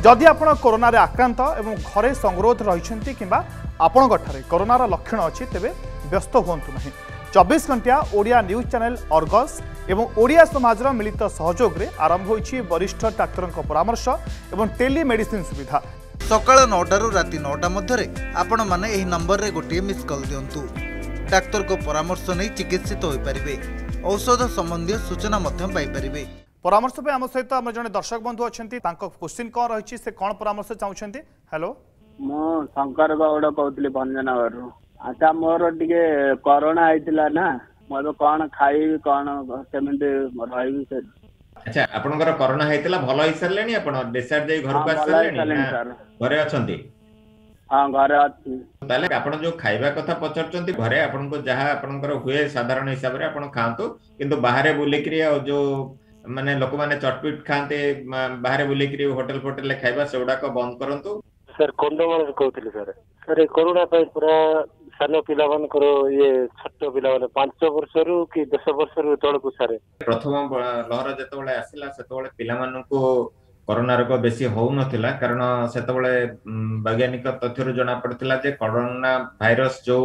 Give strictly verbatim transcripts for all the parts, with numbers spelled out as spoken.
जदि आपण कोरोना रे आक्रांत एवं घरे संगरोध रही किंबा आपण ठारे कोरोनार लक्षण अच्छी तेबे व्यस्त हुंतु नहीं। चौबीस घंटिया ओडिया न्यूज चैनल अर्गस एवं ओडिया समाज मिलित सहयोग रे आरंभ होइछि वरिष्ठ डाक्तर परामर्श एवं टेलीमेडिसिन सुविधा। सकाळ नौटारू राति नौटा मध्य आपण माने एही नंबर रे गोटे मिस कॉल दियंतु। डाक्तर को परामर्श नहीं चिकित्सित होई परिबे, औषध संबंधी सूचना मध्यम पाई परिबे। परामर्श पे आम सहित आम जने दर्शक बंधु अच्छे क्वेश्चन कौन रही से कौन परामर्श चाहते। हेलो मु शंकर गौड़ कहती भंजनगर। अच्छा मोर टिके कोरोना होता ना मोर कौन खाई कौन केमिति रही से। अच्छा आपनकर कोरोना होता भल हो सारे आप डिस्चार्ज घर को घरे अच्छे। हाँ घरे अच्छी ताले आपण जो खाइबा कथा पचरचंती घरे आपण को जहाँ आपनकर हुए साधारण हिसाब रे आपण खांतु, किंतु बाहर बुलिकरी जो माने लोक माने चटपट खाते बाहर बुलिकरी होटल फोटल खाइबा सेगुडा को बंद करंतु। सर कंडोमल कहते सर सर कोरोना पूरा सान पिला मान ये छोट पिला माने पांच वर्ष रु कि दस वर्ष रु तल को सर प्रथम लहर जेतबेले आसिला सेतबेले पिला माननको कोरोना रोग बेसी हो नथिला, कारण सेतबेले वैज्ञानिक तथ्य जना पड़थिला जे कोरोना भाइरस जो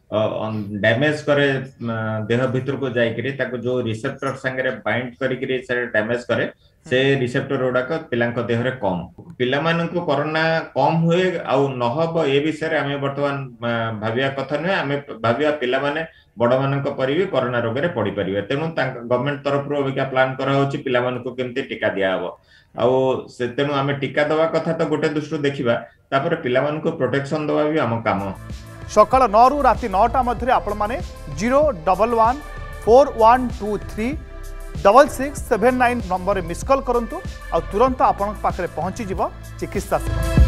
डैमेज करे देह भीतर को जाइकरी ताको जो रिसेप्टर संगे बाइंड करिकरी से डैमेज करे से रिसेप्टर गुड़ाक पिलांक देह रे कम पिला माननको कोरोना कम हुए आउ नहब ए विषय आमे वर्तमान भाबिया कथा नै। आमे भाबिया पिला माने बड़ मानक परि भी कोरोना रोग रे पड़ी परिबे, तेनु गवर्नमेंट तरफ रो अबिका प्लान करा होछि पिला माननको केमते टीका दिया हबो। आउ से तेनु आमे टीका दवा कथा तो गोटे दृष्टि देखिबा, तापर पिला माननको प्रोटेक्शन दवा भी आम काम। सकाळ नौ रु राति नौटा मध्य आपण माने zero double one four one two three double six seven nine number miss call करंतु आ तुरंत आपण पाखरे पहुंची जीव चिकित्सा सेवा।